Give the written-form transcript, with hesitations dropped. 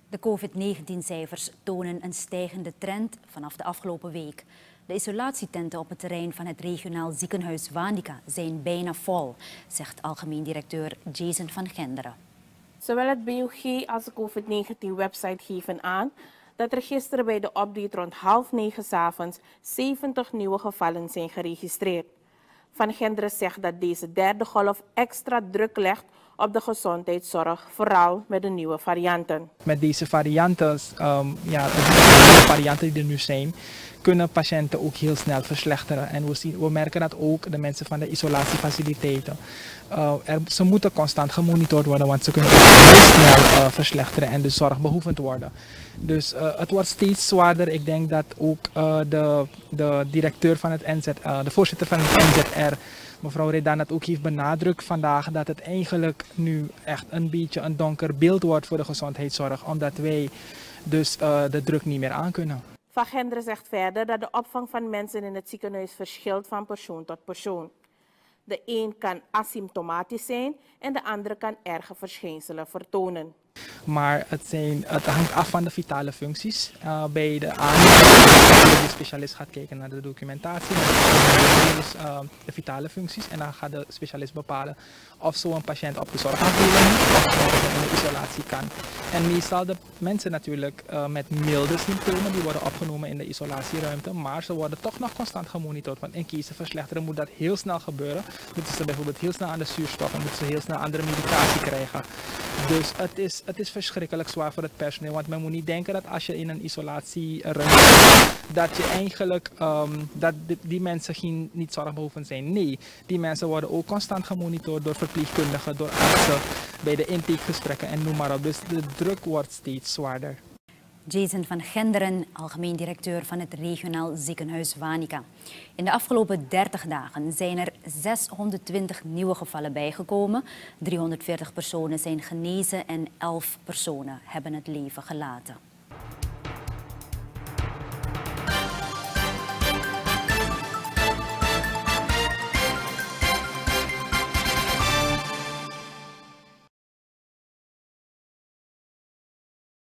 De COVID-19-cijfers tonen een stijgende trend vanaf de afgelopen week. De isolatietenten op het terrein van het regionaal ziekenhuis Wanica zijn bijna vol, zegt algemeen directeur Jason van Genderen. Zowel het BUG als de COVID-19-website geven aan dat er gisteren bij de update rond 20:30 's avonds 70 nieuwe gevallen zijn geregistreerd. Van Genderen zegt dat deze derde golf extra druk legt op de gezondheidszorg, vooral met de nieuwe varianten. Met deze varianten, de varianten die er nu zijn, kunnen patiënten ook heel snel verslechteren. En we merken dat ook de mensen van de isolatiefaciliteiten. Ze moeten constant gemonitord worden, want ze kunnen heel snel verslechteren en dus zorgbehoevend worden. Dus het wordt steeds zwaarder. Ik denk dat ook de directeur van het de voorzitter van het NZR, mevrouw Redan, het ook heeft benadrukt vandaag, dat het eigenlijk nu echt een beetje een donker beeld wordt voor de gezondheidszorg, omdat wij dus de druk niet meer aankunnen. Van Genderen zegt verder dat de opvang van mensen in het ziekenhuis verschilt van persoon tot persoon. De een kan asymptomatisch zijn en de andere kan erge verschijnselen vertonen. Maar het hangt af van de vitale functies. Bij de aanneming, de specialist gaat kijken naar de documentatie, de vitale functies. En dan gaat de specialist bepalen of zo'n patiënt op de zorgafdeling of in de isolatie kan. En meestal de mensen natuurlijk met milde symptomen, die worden opgenomen in de isolatieruimte. Maar ze worden toch nog constant gemonitord. Want in case ze verslechteren moet dat heel snel gebeuren. Moeten ze bijvoorbeeld heel snel aan de zuurstof en moeten ze heel snel andere medicatie krijgen. Dus het is verschrikkelijk zwaar voor het personeel. Want men moet niet denken dat als je in een isolatieruimte zit, dat je eigenlijk dat die mensen niet zorgbehoevend zijn. Nee, die mensen worden ook constant gemonitord door verpleegkundigen, door artsen, bij de intakegesprekken en noem maar op. Dus de druk wordt steeds zwaarder. Jason van Genderen, algemeen directeur van het regionaal ziekenhuis Wanica. In de afgelopen 30 dagen zijn er 620 nieuwe gevallen bijgekomen. 340 personen zijn genezen en 11 personen hebben het leven gelaten.